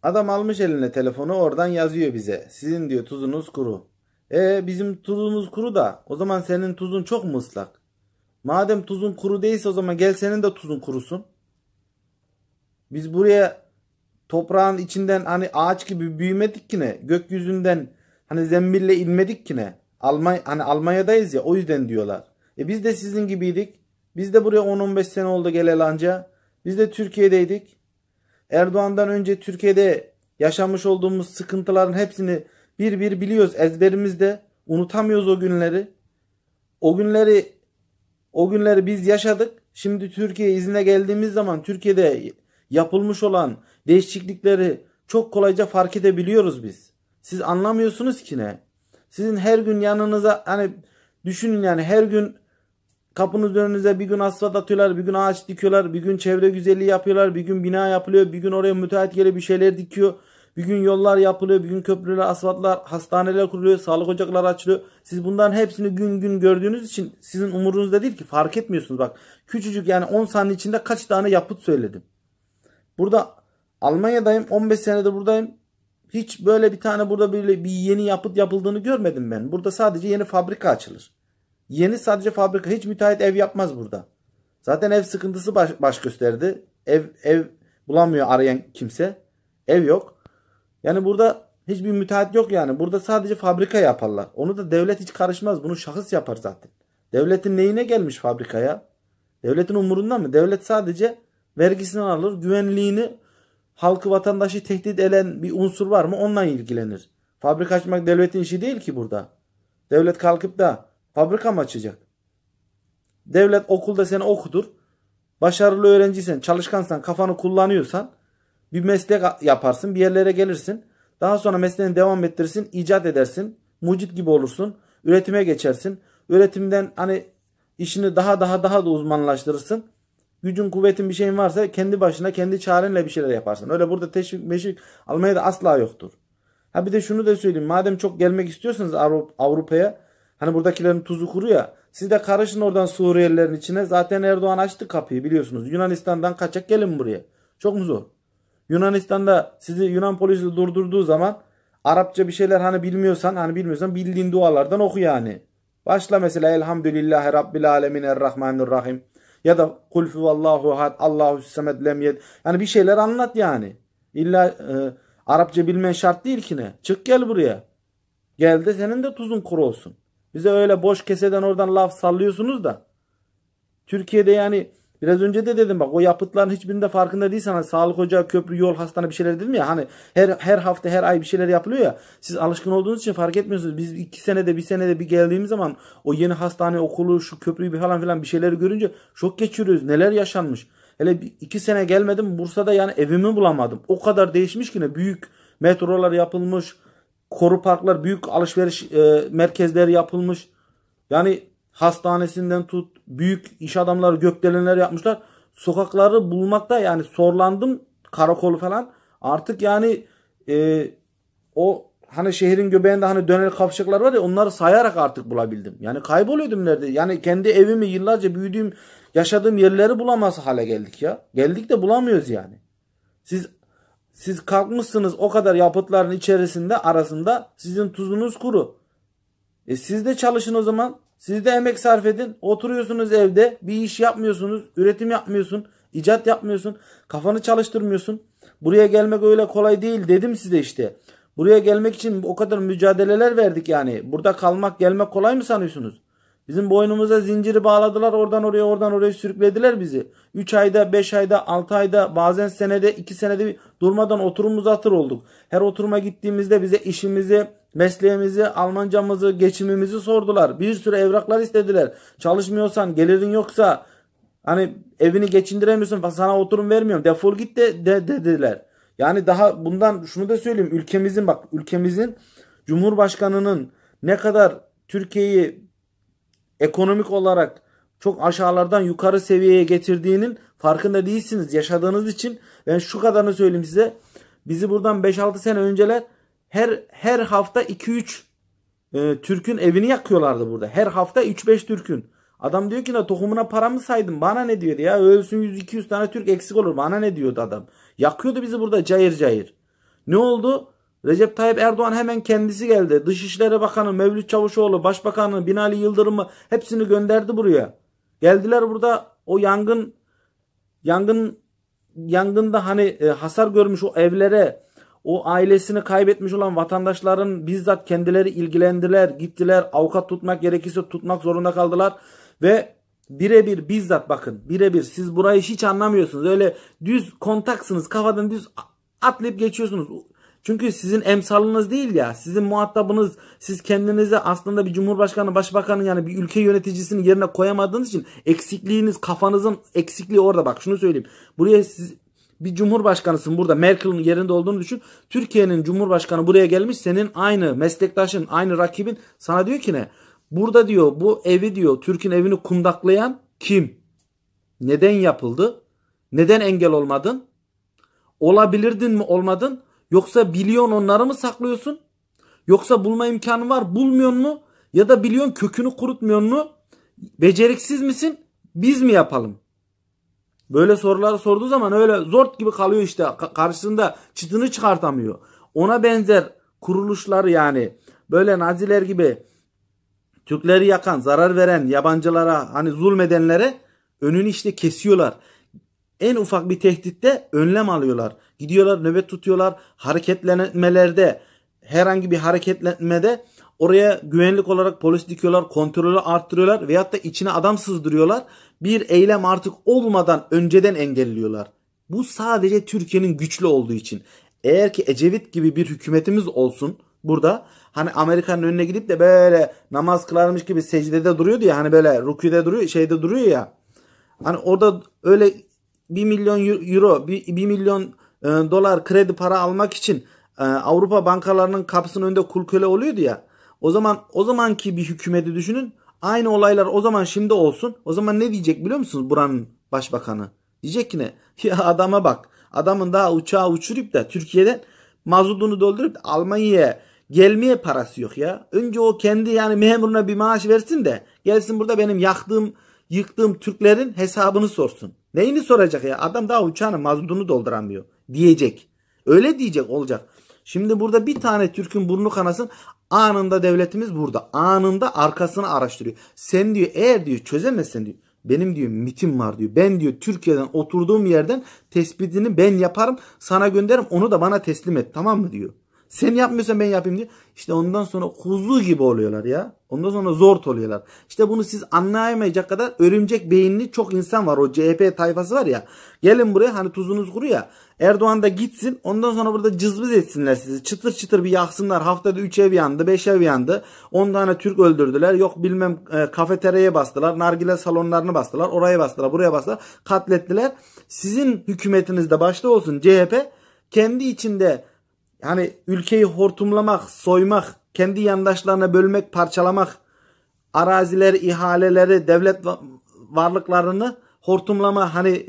Adam almış eline telefonu, oradan yazıyor bize. Sizin diyor tuzunuz kuru. Bizim tuzumuz kuru da o zaman senin tuzun çok mu ıslak? Madem tuzun kuru değilse o zaman gel senin de tuzun kurusun. Biz buraya toprağın içinden hani ağaç gibi büyümedik ki ne? Gökyüzünden hani zembille inmedik ki ne? Hani Almanya'dayız ya, o yüzden diyorlar. Biz de sizin gibiydik. Biz de buraya 10-15 sene oldu geleli anca. Biz de Türkiye'deydik. Erdoğan'dan önce Türkiye'de yaşamış olduğumuz sıkıntıların hepsini bir bir biliyoruz ezberimizde. Unutamıyoruz o günleri. O günleri biz yaşadık. Şimdi Türkiye izine geldiğimiz zaman Türkiye'de yapılmış olan değişiklikleri çok kolayca fark edebiliyoruz biz. Siz anlamıyorsunuz ki ne? Sizin her gün yanınıza hani düşünün, yani her gün kapınız önünüze bir gün asfalt atıyorlar, bir gün ağaç dikiyorlar, bir gün çevre güzelliği yapıyorlar, bir gün bina yapılıyor, bir gün oraya müteahhit gelip bir şeyler dikiyor, bir gün yollar yapılıyor, bir gün köprüler, asfaltlar, hastaneler kuruluyor, sağlık ocakları açılıyor. Siz bunların hepsini gün gün gördüğünüz için sizin umurunuzda değil ki, fark etmiyorsunuz. Bak küçücük, yani 10 saniye içinde kaç tane yapıt söyledim. Burada Almanya'dayım, 15 senedir buradayım. Hiç böyle bir tane burada böyle bir yeni yapıt yapıldığını görmedim ben. Burada sadece yeni fabrika açılır. Yeni sadece fabrika. Hiç müteahhit ev yapmaz burada. Zaten ev sıkıntısı baş gösterdi. Ev bulamıyor arayan kimse. Ev yok. Yani burada hiçbir müteahhit yok yani. Burada sadece fabrika yaparlar. Onu da devlet hiç karışmaz. Bunu şahıs yapar zaten. Devletin neyine gelmiş fabrikaya? Devletin umurunda mı? Devlet sadece vergisini alır. Güvenliğini, halkı, vatandaşı tehdit eden bir unsur var mı onunla ilgilenir. Fabrika açmak devletin işi değil ki burada. Devlet kalkıp da fabrika mı açacak? Devlet okulda seni okutur. Başarılı öğrenciysen, çalışkansan, kafanı kullanıyorsan bir meslek yaparsın, bir yerlere gelirsin. Daha sonra mesleğini devam ettirirsin, icat edersin. Mucit gibi olursun. Üretime geçersin. Üretimden hani işini daha da uzmanlaştırırsın. Gücün, kuvvetin, bir şeyin varsa kendi başına, kendi çarenle bir şeyler yaparsın. Öyle burada teşvik meşvik Almanya'da asla yoktur. Ha bir de şunu da söyleyeyim. Madem çok gelmek istiyorsanız Avrupa'ya, hani buradakilerin tuzu kuru ya, siz de karışın oradan Suriyelilerin içine. Zaten Erdoğan açtı kapıyı, biliyorsunuz. Yunanistan'dan kaçak gelin buraya. Çok mu zor? Yunanistan'da sizi Yunan polisi durdurduğu zaman Arapça bir şeyler hani bilmiyorsan bildiğin dualardan oku yani. Başla mesela Elhamdülillahi Rabbil Alemin Errahmanirrahim. Ya da Kul huvallahu ahad Allahu samed lem yed. Yani bir şeyler anlat yani. İlla Arapça bilmen şart değil ki ne. Çık gel buraya. Gel de senin de tuzun kuru olsun. Bize öyle boş keseden oradan laf sallıyorsunuz da. Türkiye'de yani biraz önce de dedim, bak o yapıtların hiçbirinde farkında değilsen, hani sağlık ocağı, köprü, yol, hastane bir şeyler dedim ya, hani her hafta her ay bir şeyler yapılıyor ya, siz alışkın olduğunuz için fark etmiyorsunuz. Biz 2 senede bir geldiğimiz zaman o yeni hastane, okulu, şu köprüyü falan filan bir şeyleri görünce şok geçiriyoruz. Neler yaşanmış. Hele 2 sene gelmedim Bursa'da, yani evimi bulamadım. O kadar değişmiş ki ne, büyük metrolar yapılmış, koru parklar, büyük alışveriş merkezleri yapılmış. Yani hastanesinden tut, büyük iş adamları gökdelenler yapmışlar. Sokakları bulmakta yani zorlandım, karakolu falan. Artık yani o hani şehrin göbeğinde hani döner kavşaklar var ya, onları sayarak artık bulabildim. Yani kayboluyordum nerede. Yani kendi evimi, yıllarca büyüdüğüm, yaşadığım yerleri bulamaz hale geldik ya. Geldik de bulamıyoruz yani. Siz kalkmışsınız o kadar yapıtların içerisinde, arasında, sizin tuzunuz kuru. Siz de çalışın o zaman. Siz de emek sarf edin. Oturuyorsunuz evde. Bir iş yapmıyorsunuz. Üretim yapmıyorsun. İcat yapmıyorsun. Kafanı çalıştırmıyorsun. Buraya gelmek öyle kolay değil dedim size işte. Buraya gelmek için o kadar mücadeleler verdik yani. Burada kalmak, gelmek kolay mı sanıyorsunuz? Bizim boynumuza zinciri bağladılar. Oradan oraya, oradan oraya sürüklediler bizi. 3 ayda, 5 ayda, 6 ayda, bazen senede, 2 senede bir durmadan oturum uzatır olduk. Her oturuma gittiğimizde bize işimizi, mesleğimizi, Almancamızı, geçimimizi sordular. Bir sürü evraklar istediler. Çalışmıyorsan, gelirin yoksa, hani evini geçindiremiyorsun, sana oturum vermiyorum, defol git de dediler. Yani daha bundan şunu da söyleyeyim. Ülkemizin Cumhurbaşkanı'nın ne kadar Türkiye'yi ekonomik olarak çok aşağılardan yukarı seviyeye getirdiğinin farkında değilsiniz yaşadığınız için. Ben şu kadarını söyleyeyim size. Bizi buradan 5-6 sene önceler her hafta 2-3 Türk'ün evini yakıyorlardı burada. Her hafta 3-5 Türk'ün. Adam diyor ki, ne tohumuna paramı saydım, bana ne diyordu ya, ölsün 100-200 tane Türk eksik olur, bana ne diyordu adam. Yakıyordu bizi burada cayır cayır. Ne oldu? Recep Tayyip Erdoğan hemen kendisi geldi. Dışişleri Bakanı Mevlüt Çavuşoğlu, Başbakanı Binali Yıldırım'ı hepsini gönderdi buraya. Geldiler burada o yangında hani hasar görmüş o evlere, o ailesini kaybetmiş olan vatandaşların bizzat kendileri ilgilendiler, gittiler, avukat tutmak gerekirse tutmak zorunda kaldılar ve birebir bizzat bakın birebir siz burayı hiç anlamıyorsunuz. Öyle düz kontaksınız, kafadan düz atlayıp geçiyorsunuz. Çünkü sizin emsalınız değil ya, sizin muhatabınız, siz kendinize aslında bir cumhurbaşkanı, başbakanı yani bir ülke yöneticisinin yerine koyamadığınız için eksikliğiniz, kafanızın eksikliği orada. Bak şunu söyleyeyim. Buraya siz bir cumhurbaşkanısın, burada Merkel'in yerinde olduğunu düşün. Türkiye'nin cumhurbaşkanı buraya gelmiş, senin aynı meslektaşın, aynı rakibin sana diyor ki ne? Burada diyor bu evi diyor, Türk'ün evini kundaklayan kim? Neden yapıldı? Neden engel olmadın? Olabilirdin mi, olmadın? Yoksa biliyorsun onları mı saklıyorsun? Yoksa bulma imkanı var, bulmuyor mu? Ya da biliyorsun kökünü kurutmuyor mu? Beceriksiz misin? Biz mi yapalım? Böyle soruları sorduğu zaman öyle zort gibi kalıyor işte. Karşısında çıtını çıkartamıyor. Ona benzer kuruluşları yani böyle Naziler gibi Türkleri yakan, zarar veren yabancılara, hani zulmedenlere önünü işte kesiyorlar. En ufak bir tehditte önlem alıyorlar. Gidiyorlar, nöbet tutuyorlar. Hareketlenmelerde, herhangi bir hareketlenmede oraya güvenlik olarak polis dikiyorlar, kontrolü arttırıyorlar veyahut da içine adam sızdırıyorlar. Bir eylem artık olmadan önceden engelliyorlar. Bu sadece Türkiye'nin güçlü olduğu için. Eğer ki Ecevit gibi bir hükümetimiz olsun burada, hani Amerika'nın önüne gidip de böyle namaz kılarmış gibi secdede duruyordu ya, hani böyle rüküde duruyor, şeyde duruyor ya. Hani orada öyle 1 milyon euro, 1 milyon dolar kredi para almak için Avrupa bankalarının kapısının önünde kul köle oluyordu ya. O zamanki bir hükümeti düşünün. Aynı olaylar o zaman şimdi olsun. O zaman ne diyecek biliyor musunuz buranın başbakanı? Diyecek ki ne? Ya adama bak. Adamın daha uçağı uçurup da Türkiye'den mazotunu doldurup da Almanya'ya gelmeye parası yok ya. Önce o kendi yani memuruna bir maaş versin de gelsin burada benim yıktığım Türklerin hesabını sorsun. Neyini soracak ya? Adam daha uçağının mazotunu dolduramıyor diyecek. Öyle diyecek, olacak. Şimdi burada bir tane Türk'ün burnu kanasın, anında devletimiz burada. Anında arkasını araştırıyor. Sen diyor eğer diyor çözemezsen diyor, benim diyor MİT'im var diyor. Ben diyor Türkiye'den oturduğum yerden tespitini ben yaparım, sana gönderirim, onu da bana teslim et, tamam mı diyor. Sen yapmıyorsan ben yapayım diyor. İşte ondan sonra kuzu gibi oluyorlar ya. Ondan sonra zor oluyorlar. İşte bunu siz anlayamayacak kadar örümcek beyinli çok insan var. O CHP tayfası var ya. Gelin buraya, hani tuzunuz kuru ya. Erdoğan da gitsin. Ondan sonra burada cızbız etsinler sizi. Çıtır çıtır bir yaksınlar. Haftada 3 ev yandı, 5 ev yandı. 10 tane Türk öldürdüler. Yok bilmem kafeteryaya bastılar. Nargile salonlarını bastılar. Oraya bastılar. Buraya bastılar. Katlettiler. Sizin hükümetinizde başta olsun CHP kendi içinde hani ülkeyi hortumlamak, soymak, kendi yandaşlarına bölmek, parçalamak, arazileri, ihaleleri, devlet varlıklarını hortumlama hani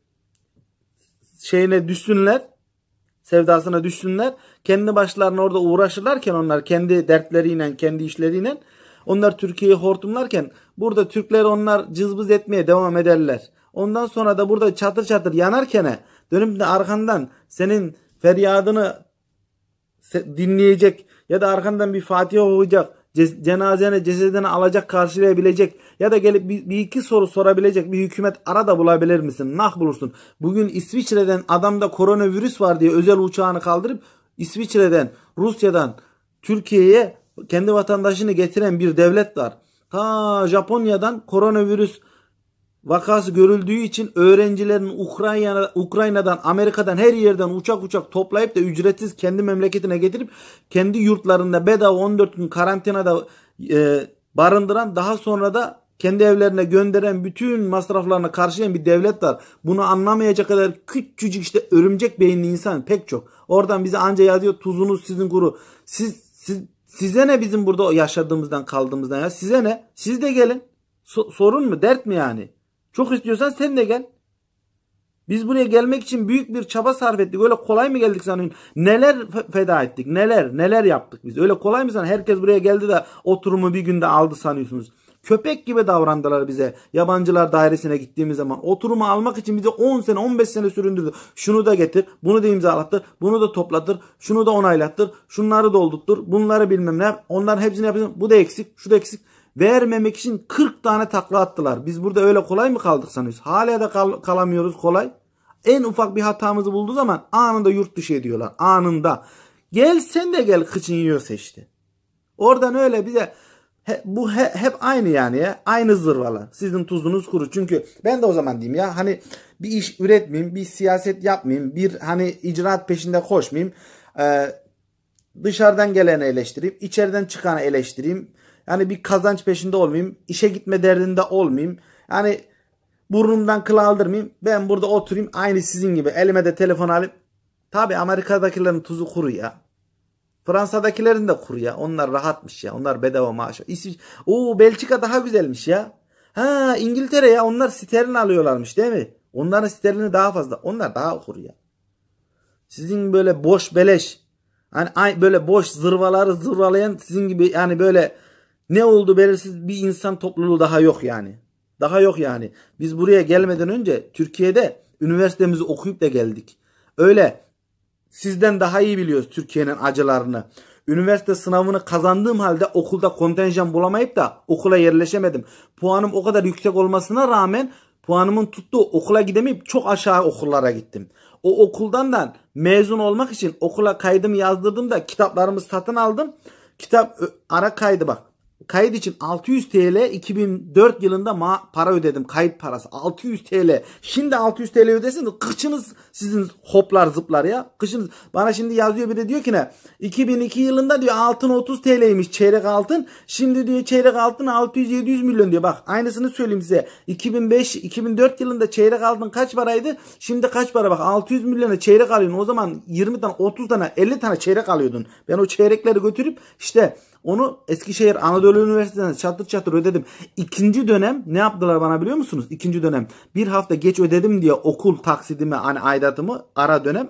şeyine düşsünler, sevdasına düşsünler. Kendi başlarına orada uğraşırlarken onlar kendi dertleriyle, kendi işleriyle onlar Türkiye'yi hortumlarken burada Türkleri onlar cızbız etmeye devam ederler. Ondan sonra da burada çatır çatır yanarken dönüp de arkandan senin feryadını dinleyecek ya da arkandan bir Fatiha okuyacak, cenazene, cesedini alacak, karşılayabilecek ya da gelip bir iki soru sorabilecek bir hükümet arada bulabilir misin? Nah bulursun. Bugün İsviçre'den adamda koronavirüs var diye özel uçağını kaldırıp İsviçre'den, Rusya'dan Türkiye'ye kendi vatandaşını getiren bir devlet var. Ta Japonya'dan koronavirüs vakası görüldüğü için öğrencilerin Ukrayna'dan, Amerika'dan her yerden uçak toplayıp da ücretsiz kendi memleketine getirip kendi yurtlarında bedava 14 gün karantinada barındıran, daha sonra da kendi evlerine gönderen, bütün masraflarını karşılayan bir devlet var. Bunu anlamayacak kadar küçücük işte örümcek beyinli insan pek çok. Oradan bize anca yazıyor tuzunuz sizin kuru. Size ne bizim burada yaşadığımızdan kaldığımızdan ya? Size ne? Siz de gelin. Sorun mu? Dert mi yani? Çok istiyorsan sen de gel. Biz buraya gelmek için büyük bir çaba sarf ettik. Öyle kolay mı geldik sanıyorsun? Neler feda ettik? Neler yaptık biz? Öyle kolay mı sanıyorsun? Herkes buraya geldi de oturumu bir günde aldı sanıyorsunuz. Köpek gibi davrandılar bize. Yabancılar dairesine gittiğimiz zaman oturumu almak için bize 10 sene 15 sene süründürdü. Şunu da getir, bunu da imzalattır, bunu da toplatır, şunu da onaylattır, şunları doldurttur, bunları bilmem ne. Onların hepsini yapacağım. Bu da eksik, şu da eksik. Vermemek için 40 tane takla attılar. Biz burada öyle kolay mı kaldık sanıyoruz? Hala da kalamıyoruz kolay. En ufak bir hatamızı bulduğu zaman anında yurt dışı ediyorlar. Anında. Gel sen de gel, kıçın yiyorsa işte. Oradan öyle bize bu hep aynı yani ya. Aynı zırvalar. Sizin tuzunuz kuru. Çünkü ben de o zaman diyeyim ya, hani bir iş üretmeyeyim, bir siyaset yapmayayım, bir hani icraat peşinde koşmayayım. Dışarıdan geleni eleştireyim, içeriden çıkanı eleştireyim. Yani bir kazanç peşinde olmayayım, işe gitme derdinde olmayayım. Yani burnumdan kıl aldırmayayım. Ben burada oturayım aynı sizin gibi elime de telefon alayım. Tabi Amerika'dakilerin tuzu kuru ya. Fransa'dakilerin de kuru ya. Onlar rahatmış ya. Onlar bedava maaş. Belçika daha güzelmiş ya. Ha, İngiltere ya. Onlar sterlin alıyorlarmış değil mi? Onların sterlini daha fazla. Onlar daha kuru ya. Sizin böyle boş beleş, hani böyle boş zırvaları zırvalayan sizin gibi yani böyle ne oldu belirsiz bir insan topluluğu daha yok yani. Daha yok yani. Biz buraya gelmeden önce Türkiye'de üniversitemizi okuyup da geldik. Öyle sizden daha iyi biliyoruz Türkiye'nin acılarını. Üniversite sınavını kazandığım halde okulda kontenjan bulamayıp da okula yerleşemedim. Puanım o kadar yüksek olmasına rağmen puanımın tuttuğu okula gidemeyip çok aşağı okullara gittim. O okuldan da mezun olmak için okula kaydımı yazdırdım da kitaplarımı satın aldım. Kitap ara kaydı bak. Kayıt için 600 TL 2004 yılında para ödedim. Kayıt parası 600 TL. Şimdi 600 TL ödesiniz. Kıçınız sizin hoplar zıplar ya. Kıçınız. Bana şimdi yazıyor biri, diyor ki ne? 2002 yılında diyor altın 30 TL'ymiş çeyrek altın. Şimdi diyor çeyrek altın 600-700 milyon diyor. Bak aynısını söyleyeyim size. 2005-2004 yılında çeyrek altın kaç paraydı? Şimdi kaç para bak. 600 milyona çeyrek alıyorsun. O zaman 20 tane 30 tane 50 tane çeyrek alıyordun. Ben o çeyrekleri götürüp işte onu Eskişehir Anadolu Üniversitesi'nden çatır çatır ödedim. İkinci dönem ne yaptılar bana biliyor musunuz? İkinci dönem bir hafta geç ödedim diye okul taksidimi, hani aidatımı, ara dönem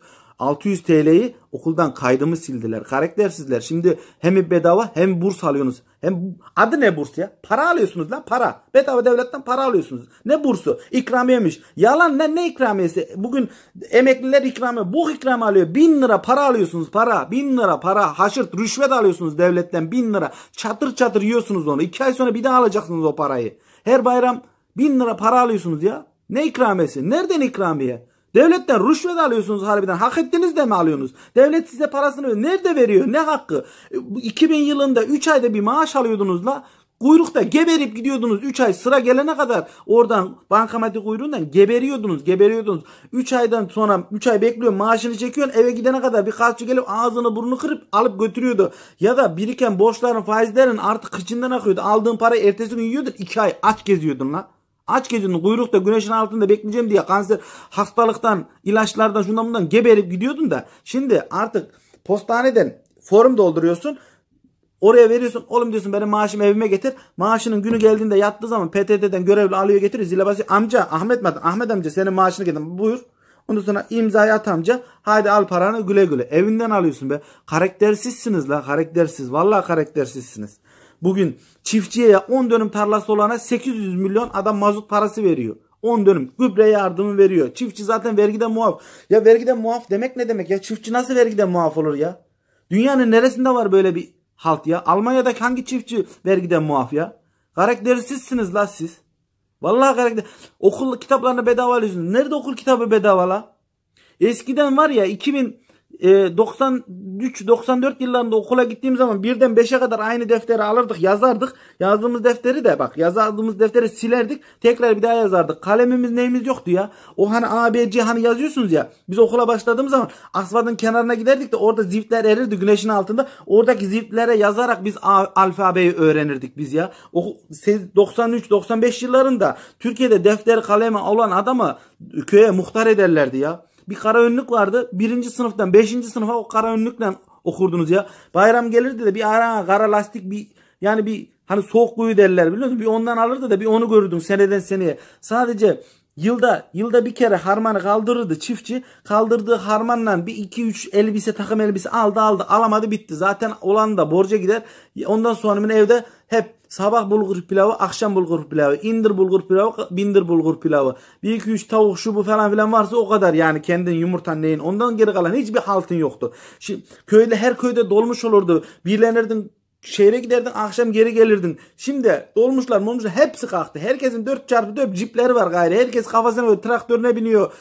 600 TL'yi okuldan kaydımı sildiler. Karaktersizler. Şimdi hem bedava hem burs alıyorsunuz. Hem adı ne burs ya? Para alıyorsunuz lan, para. Bedava devletten para alıyorsunuz. Ne bursu? İkramiyemiş. Yalan lan, ne ikramiyesi? Bugün emekliler ikramiye. Bu ikramiye alıyor. 1000 lira para alıyorsunuz, para. 1000 lira para. Haşırt rüşvet alıyorsunuz devletten 1000 lira. Çatır çatır yiyorsunuz onu. 2 ay sonra bir daha alacaksınız o parayı. Her bayram 1000 lira para alıyorsunuz ya. Ne ikramiyesi? Nereden ikramiye? Devletten rüşvet alıyorsunuz harbiden. Hak ettiniz de mi alıyorsunuz? Devlet size parasını veriyor. Nerede veriyor? Ne hakkı? 2000 yılında 3 ayda bir maaş alıyordunuz la. Kuyrukta geberip gidiyordunuz. 3 ay sıra gelene kadar oradan bankamatik kuyruğundan geberiyordunuz. 3 aydan sonra 3 ay bekliyorsun, maaşını çekiyorsun, eve gidene kadar bir kaççı gelip ağzını burnunu kırıp alıp götürüyordu. Ya da biriken borçların, faizlerin artık kıçından akıyordu. Aldığın parayı ertesi gün yiyordun, 2 ay aç geziyordun la. Aç geziyordun, kuyrukta güneşin altında bekleyeceğim diye kanser, hastalıktan, ilaçlardan, şundan bundan geberip gidiyordun da şimdi artık postaneden form dolduruyorsun. Oraya veriyorsun. Oğlum diyorsun, benim maaşımı evime getir. Maaşının günü geldiğinde yattığı zaman PTT'den görevli alıyor getiriyor. Zile basıyor. Amca Ahmet amca senin maaşını getir. Buyur. Ondan sonra imzayı at amca. Haydi al paranı, güle güle. Evinden alıyorsun be. Karaktersizsiniz la, karaktersiz. Vallahi karaktersizsiniz. Bugün çiftçiye 10 dönüm tarlası olana 800 milyon adam mazot parası veriyor. 10 dönüm gübre yardımı veriyor. Çiftçi zaten vergiden muaf. Ya vergiden muaf demek ne demek ya? Çiftçi nasıl vergiden muaf olur ya? Dünyanın neresinde var böyle bir halt ya? Almanya'daki hangi çiftçi vergiden muaf ya? Karaktersizsiniz la siz. Vallahi karakter. Okul kitaplarını bedava alıyorsunuz. Nerede okul kitabı bedava la? Eskiden var ya 93-94 yıllarında okula gittiğim zaman birden 5'e kadar aynı defteri alırdık, yazardık. Yazdığımız defteri de bak, yazdığımız defteri silerdik, tekrar bir daha yazardık. Kalemimiz neyimiz yoktu ya. O hani A, B, C hani yazıyorsunuz ya. Biz okula başladığımız zaman asfaltın kenarına giderdik de orada ziftler erirdi güneşin altında. Oradaki ziftlere yazarak biz alfabeyi öğrenirdik biz ya. 93-95 yıllarında Türkiye'de defteri kalemi olan adamı köye muhtar ederlerdi ya. Bir kara önlük vardı. 1. sınıftan 5. sınıfa o kara önlükle okurdunuz ya. Bayram gelirdi de bir ara kara lastik, bir yani bir hani soğuk kuyu derler biliyor musun? Bir ondan alırdı da bir onu görürdün seneden seneye. Sadece yılda bir kere harmanı kaldırırdı çiftçi. Kaldırdığı harmanla bir 2-3 elbise, takım elbise aldı alamadı bitti. Zaten olan da borca gider. Ondan sonra evde hep Sabah bulgur pilavı, akşam bulgur pilavı, indir bulgur pilavı, bindir bulgur pilavı. 1-2-3 tavuk şu bu falan filan varsa o kadar yani kendin yumurtan neyin. Ondan geri kalan hiçbir haltın yoktu. Şimdi köyde her köyde dolmuş olurdu. Birlenerdin şehre giderdin akşam geri gelirdin. Şimdi dolmuşlar hepsi kalktı. Herkesin 4x4 cipleri var gayrı. Herkes kafasına traktörüne biniyor.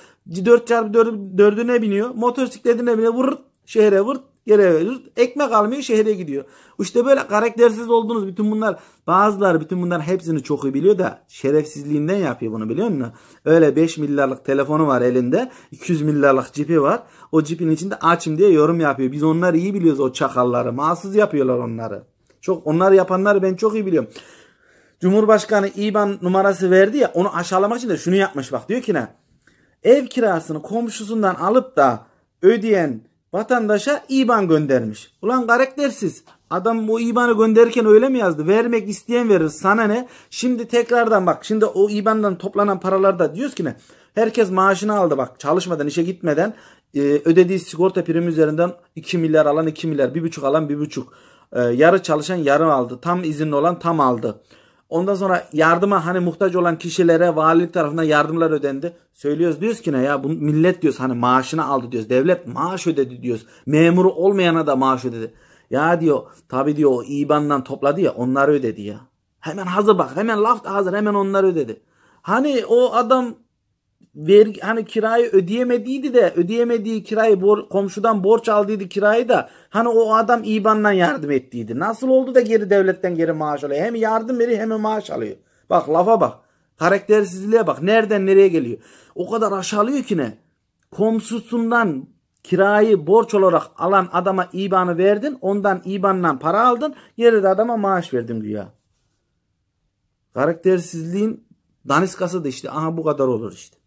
4x4'üne biniyor. Motosikletine biniyor. Vırt şehre vırt. Geri vırt. Ekmek almıyor şehre gidiyor. İşte böyle karaktersiz oldunuz. Bütün bunlar bazıları bütün bunların hepsini çok iyi biliyor da şerefsizliğinden yapıyor bunu biliyor musun? Öyle 5 milyarlık telefonu var elinde. 200 milyarlık cipi var. O cipin içinde açım diye yorum yapıyor. Biz onları iyi biliyoruz o çakalları. Mahsus yapıyorlar onları. Çok onları yapanları ben çok iyi biliyorum. Cumhurbaşkanı IBAN numarası verdi ya onu aşağılamak için de şunu yapmış bak diyor ki ne? Ev kirasını komşusundan alıp da ödeyen vatandaşa IBAN göndermiş. Ulan karaktersiz. Adam o IBAN'ı gönderirken öyle mi yazdı? Vermek isteyen verir. Sana ne? Şimdi tekrardan bak. Şimdi o IBAN'dan toplanan paralarda diyoruz ki ne? Herkes maaşını aldı bak. Çalışmadan, işe gitmeden ödediği sigorta primi üzerinden 2 milyar alan 2 milyar. 1,5 alan 1,5. Yarı çalışan yarı aldı. Tam izinli olan tam aldı. Ondan sonra yardıma hani muhtaç olan kişilere valilik tarafından yardımlar ödendi. Söylüyoruz diyoruz ki ne ya bu millet diyoruz hani maaşını aldı diyoruz. Devlet maaş ödedi diyoruz. Memuru olmayana da maaş ödedi. Ya diyor tabi diyor o IBAN'dan topladı ya onları ödedi ya. Hemen hazır bak hemen laf da hazır hemen onları ödedi. Hani o adam vergi hani kirayı ödeyemediydi de ödeyemediği kirayı komşudan borç aldıydı kirayı da hani o adam IBAN'dan yardım ettiydi. Nasıl oldu da geri devletten geri maaş alıyor? Hem yardım veriyor hem maaş alıyor. Bak lafa bak. Karaktersizliğe bak. Nereden nereye geliyor? O kadar aşağılıyor ki ne? Komşusundan kirayı borç olarak alan adama IBAN'ı verdin. Ondan IBAN'dan para aldın. Geri de adama maaş verdin güya. Karaktersizliğin daniskası da işte. Aha bu kadar olur işte.